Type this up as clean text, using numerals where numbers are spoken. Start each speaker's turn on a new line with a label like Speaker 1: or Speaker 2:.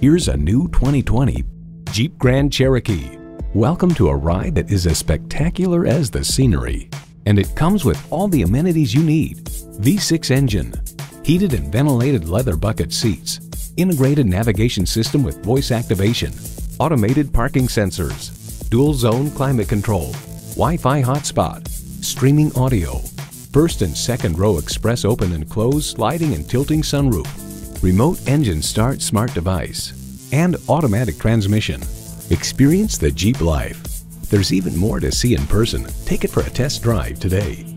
Speaker 1: Here's a new 2020 Jeep Grand Cherokee. Welcome to a ride that is as spectacular as the scenery. And it comes with all the amenities you need. V6 engine, heated and ventilated leather bucket seats, integrated navigation system with voice activation, automated parking sensors, dual zone climate control, Wi-Fi hotspot, streaming audio, first and second row express open and close sliding and tilting sunroof, remote engine start smart device, and automatic transmission. Experience the Jeep life. There's even more to see in person. Take it for a test drive today.